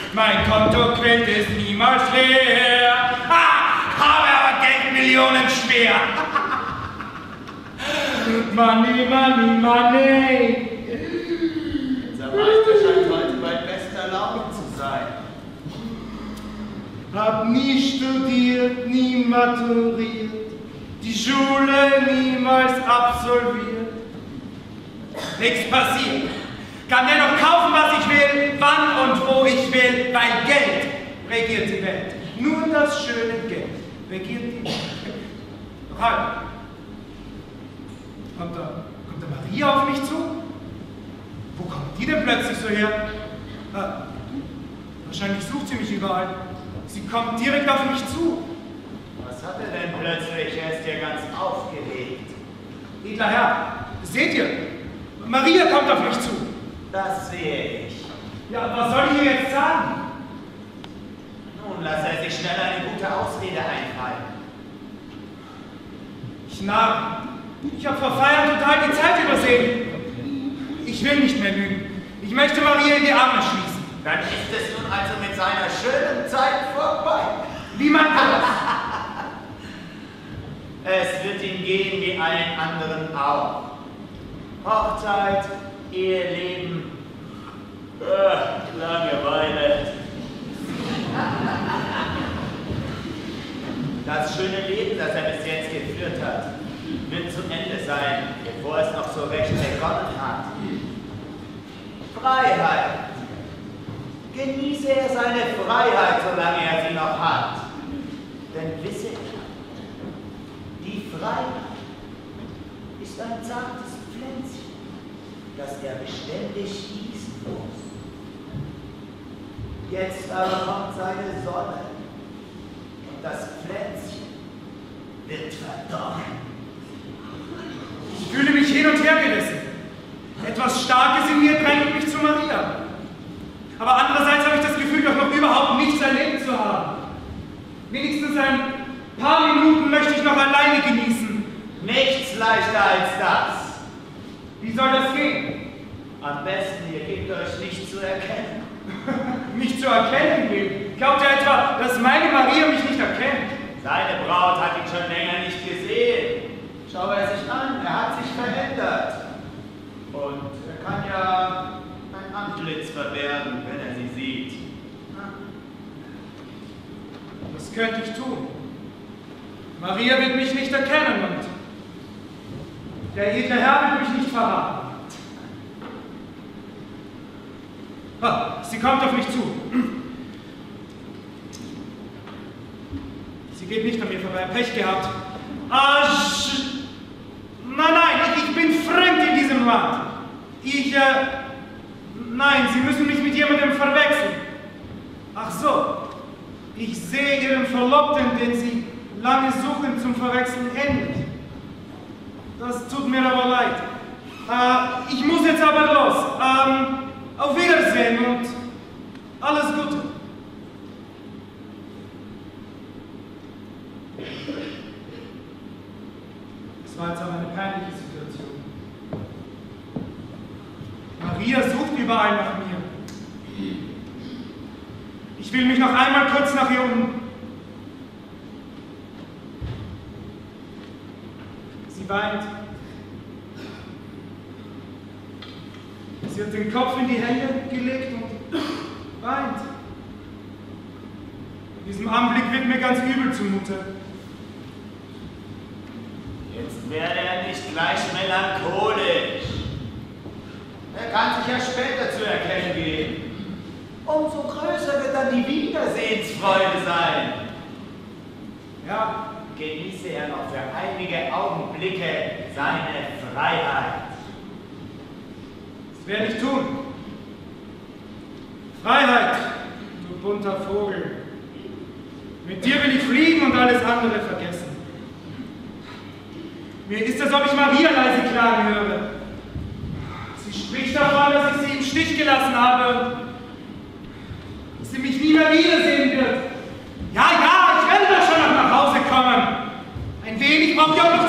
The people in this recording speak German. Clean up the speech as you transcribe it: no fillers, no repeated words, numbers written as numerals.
Mein Konto quillt es niemals leer. Habe aber Geldmillionen schwer. Money, money, money. Unser Meister scheint heute bei bester Laune zu sein. Hab nie studiert, nie maturiert, die Schule niemals absolviert. Nichts passiert. Kann dennoch kaufen, was ich will, wann und wo ich will, weil Geld regiert die Welt. Nur das schöne Geld regiert die Welt. Doch halt. Kommt da Maria auf mich zu? Wo kommt die denn plötzlich so her? Wahrscheinlich sucht sie mich überall. Sie kommt direkt auf mich zu. Was hat er denn plötzlich? Er ist ja ganz aufgeregt. Edler Herr, seht ihr? Maria kommt auf mich zu. Das sehe ich. Ja, was soll ich ihr jetzt sagen? Nun lass er sich schnell eine gute Ausrede einfallen. Ich narr. Ich habe vor Feiern total die Zeit übersehen. Ich will nicht mehr lügen. Ich möchte Maria in die Arme schließen. Dann ist es nun also mit seiner schönen Zeit vorbei. Wie meint er das? Es wird ihm gehen wie allen anderen auch. Hochzeit, Eheleben, Langeweile. Das schöne Leben, das er bis jetzt geführt hat, wird zu Ende sein, bevor es noch so recht begonnen hat. Freiheit. Genieße er seine Freiheit, solange er sie noch hat. Denn wisse er, die Freiheit ist ein zartes Pflänzchen, das er beständig gießen muss. Jetzt aber kommt seine Sonne und das Pflänzchen wird verdorren. Ich fühle mich hin und her gerissen. Etwas Starkes in mir drängt mich zu Maria. Aber andererseits habe ich das Gefühl, doch noch überhaupt nichts erlebt zu haben. Wenigstens ein paar Minuten möchte ich noch alleine genießen. Nichts leichter als das. Wie soll das gehen? Am besten, ihr gebt euch nicht zu erkennen. Nicht zu erkennen geben? Glaubt ihr etwa, dass meine Maria mich nicht erkennt? Seine Braut hat ihn schon länger nicht gesehen. Schau er sich an, er hat sich verändert. Und er kann ja ein Antlitz verbergen, wenn er sie sieht. Was könnte ich tun? Maria wird mich nicht erkennen und der edle Herr wird mich nicht verraten. Sie kommt auf mich zu. Sie geht nicht an mir vorbei. Pech gehabt. Nein, ich bin fremd in diesem Land. Nein, Sie müssen mich mit jemandem verwechseln. Ach so, ich sehe Ihren Verlobten, den Sie lange suchen, zum Verwechseln ähnlich. Das tut mir aber leid. Ich muss jetzt aber los. Auf Wiedersehen und alles Gute. Es war jetzt aber eine peinliche Situation. Maria sucht überall nach mir. Ich will mich noch einmal kurz nach ihr Sie weint. Sie hat den Kopf in die Hände gelegt und weint. In diesem Anblick wird mir ganz übel zumute. Jetzt werde er nicht gleich melancholisch. Er kann sich ja später zu erkennen geben. Umso größer wird dann die Wiedersehensfreude sein. Ja, genieße er noch für einige Augenblicke seine Freiheit. Das werde ich tun. Freiheit, du bunter Vogel. Mit dir will ich fliegen und alles andere vergessen. Mir ist, als ob ich Maria leise klagen höre. Sie spricht davon, dass ich sie im Stich gelassen habe. Dass sie mich nie mehr wiedersehen wird. Ja, ich werde doch schon noch nach Hause kommen. Ein wenig braucht ihr auch noch